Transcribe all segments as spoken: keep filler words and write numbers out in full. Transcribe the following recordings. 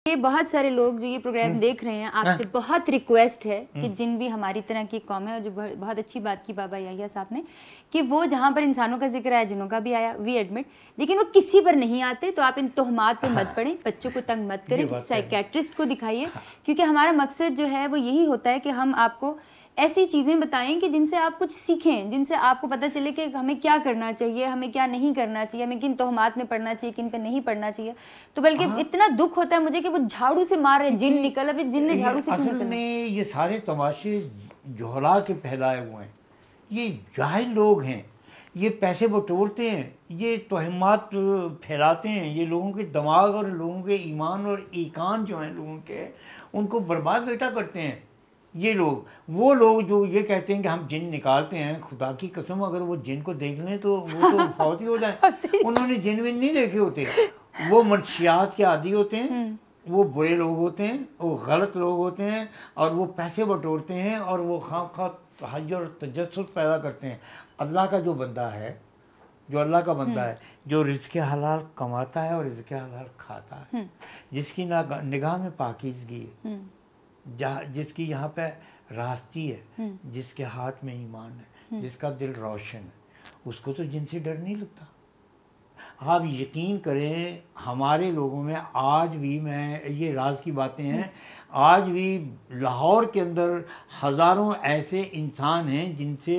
کہ بہت سارے لوگ جو یہ پروگرام دیکھ رہے ہیں، آپ سے بہت ریکویسٹ ہے کہ جن بھی ہماری طرح کی قوم ہے، اور جو بہت اچھی بات کی بابا یحییٰ صاحب نے کہ وہ جہاں پر انسانوں کا ذکر آیا جنوں کا بھی آیا، وی ایڈمٹ، لیکن وہ کسی پر نہیں آتے. تو آپ ان تہمات پہ مت پڑیں، بچوں کو تنگ مت کریں، سائیکیٹرسٹ کو دکھائیے، کیونکہ ہمارا مقصد جو ہے وہ یہی ہوتا ہے کہ ہم آپ کو ایسی چیزیں بتائیں کہ جن سے آپ کچھ سیکھیں، جن سے آپ کو پتہ چلے کہ ہمیں کیا کرنا چاہیے، ہمیں کیا نہیں کرنا چاہیے، ہمیں کن تہمات میں پڑنا چاہیے، کن پہ نہیں پڑنا چاہیے. تو بلکہ اتنا دکھ ہوتا ہے مجھے کہ وہ جھاڑو سے مار رہے، جن نکل، ابھی جن نے جھاڑو سے کیوں نکلنا؟ اصل میں یہ سارے تماشے جوہلا کے پھیلائے ہوئے ہیں، یہ جاہل لوگ ہیں، یہ پیسے بٹورتے ہیں، یہ توہمات پھیلاتے ہیں، یہ لوگوں کے دماغ اور لوگوں کے ایمان اور ایقان جو ہیں لوگوں کے، ان کو برباد بیٹا کرتے ہیں. یہ لوگ، وہ لوگ جو یہ کہتے ہیں کہ ہم جن نکالتے ہیں، خدا کی قسم اگر وہ جن کو دیکھ لیں تو وہ تو فوت ہی ہو جائیں. انہوں نے جن ون نہیں دیکھے ہوتے، وہ منشیات کے عادی ہوتے ہیں، وہ برے لوگ ہوتے ہیں، وہ غلط لوگ ہوتے ہیں، اور وہ پیسے بٹورتے ہیں، اور وہ خواہ خواہ تحیر اور تجسس پیدا کرتے ہیں. اللہ کا جو بندہ ہے، جو اللہ کا بندہ ہے، جو رزق حلال کماتا ہے اور رزق حلال کھاتا ہے، جس کی نگاہ میں پاکیزگی ہے، جس کی یہاں پہ راستی ہے، جس کے ہاتھ میں ایمان ہے، جس کا دل روشن ہے، اس کو تو جن سے ڈر نہیں لگتا. آپ یقین کریں ہمارے لوگوں میں آج بھی، میں یہ راز کی باتیں ہیں، آج بھی لاہور کے اندر ہزاروں ایسے انسان ہیں جن سے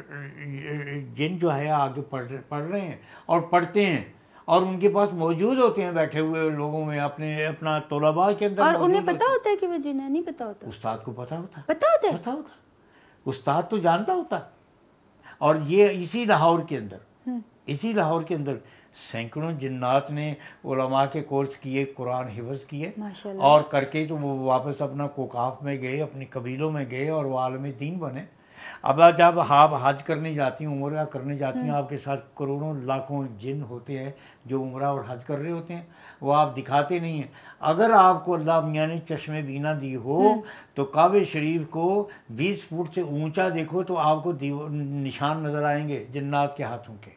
جن جو ہے آگے پڑھ پڑھ رہے ہیں اور پڑھتے ہیں، اور ان کے پاس موجود ہوتے ہیں بیٹھے ہوئے لوگوں میں، اپنے اپنا طلباء کے اندر. اور انہیں پتا ہوتا ہے کہ وہ جن ہے؟ نہیں پتا ہوتا. استاد کو پتا ہوتا ہے، پتا ہوتا ہے، پتا ہوتا ہے، استاد تو جانتا ہوتا ہے. اور یہ اسی لاہور کے اندر اسی لاہور کے اندر سینکڑوں جنات نے علماء کے کورس کیے، قرآن حفظ کیے، اور کر کے تو وہ واپس اپنا کوکاف میں گئے، اپنی قبیلوں میں گئے، اور وہ عالم دین بنے. اب جب آپ حج کرنے جاتی ہیں، عمرہ کرنے جاتی ہیں، آپ کے ساتھ کروڑوں لاکھوں جن ہوتے ہیں جو عمرہ اور حج کر رہے ہوتے ہیں، وہ آپ دکھاتے نہیں ہیں. اگر آپ کو اللہ میاں نے چشم بینا دی ہو تو کعبہ شریف کو بیس فٹ سے اونچا دیکھو تو آپ کو نشان نظر آئیں گے جنات کے ہاتھوں کے.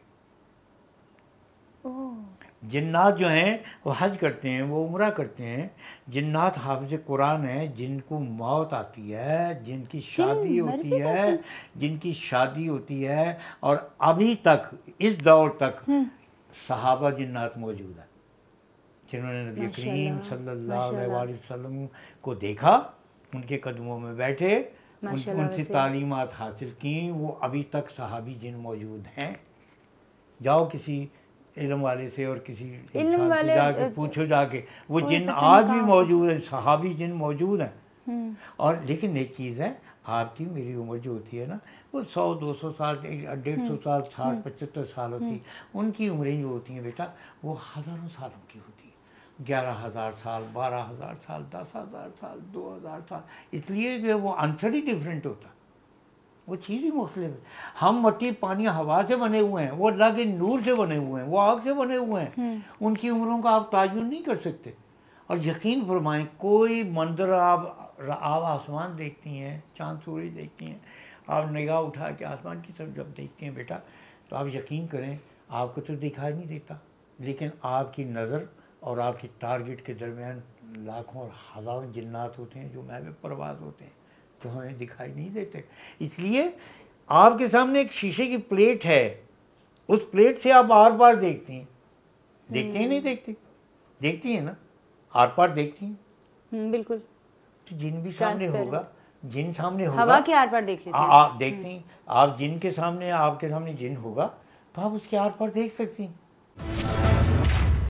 جنات جو ہیں وہ حج کرتے ہیں، وہ عمرہ کرتے ہیں. جنات حافظ قرآن ہیں، جن کو موت آتی ہے، جن کی شادی ہوتی ہے، جن کی شادی ہوتی ہے اور ابھی تک اس دور تک صحابہ جنات موجود ہیں جنہوں نے نبی کریم صلی اللہ علیہ وآلہ وسلم کو دیکھا، ان کے قدموں میں بیٹھے، ان سے تعلیمات حاصل کی. وہ ابھی تک صحابی جن موجود ہیں. جاؤ کسی علم والے سے اور کسی انسان سے جا کے پوچھو، جا کے وہ جن آج بھی موجود ہیں، صحابی جن موجود ہیں. اور لیکن ایک چیز ہے، آپ کی میری عمر جو ہوتی ہے نا، وہ سو دو سو سال، ڈیڑھ سو سال، ساٹھ پچہتر سال ہوتی ہے. ان کی عمریں جو ہوتی ہیں بیٹا وہ ہزاروں سالوں کی ہوتی ہیں، گیارہ ہزار سال، بارہ ہزار سال، دس ہزار سال، دو ہزار سال. اس لیے کہ وہ آنسر ہی ڈفرینٹ ہوتا ہے، وہ چیز ہی مختلف ہے. ہم مٹی پانی ہوا سے بنے ہوئے ہیں، وہ اللہ کے نور سے بنے ہوئے ہیں، وہ آگ سے بنے ہوئے ہیں. ان کی عمروں کا آپ تعین نہیں کر سکتے. اور یقین فرمائیں کوئی منظر، آپ آپ آسمان دیکھتی ہیں، چاند سورج دیکھتی ہیں، آپ نگاہ اٹھا کے آسمان کی طرف جب دیکھتی ہیں بیٹا، تو آپ یقین کریں آپ کو تو دکھائی نہیں دیتا، لیکن آپ کی نظر اور آپ کی ٹارگٹ کے درمیان لاکھوں اور ہزاروں جنات ہوتے ہیں جو محو پرواز ہوتے ہیں، جو ہمیں دکھائی نہیں دیتے. اس لیے آپ کے سامنے ایک شیشے کی پلیٹ ہے، اس پلیٹ سے آپ آر پار دیکھتی ہیں. دیکھتے ہیں نہیں دیکھتی؟ دیکھتی ہیں نا، آر پار دیکھتی ہیں. بالکل. تو جن بھی سامنے ہوگا، جن سامنے ہوگا، ہوا کے آر پار دیکھ لیتے ہیں. آپ دیکھتے ہیں، آپ جن کے سامنے، آپ کے سامنے جن ہوگا تو آپ اس کے آر پار دیکھ سکتی ہیں.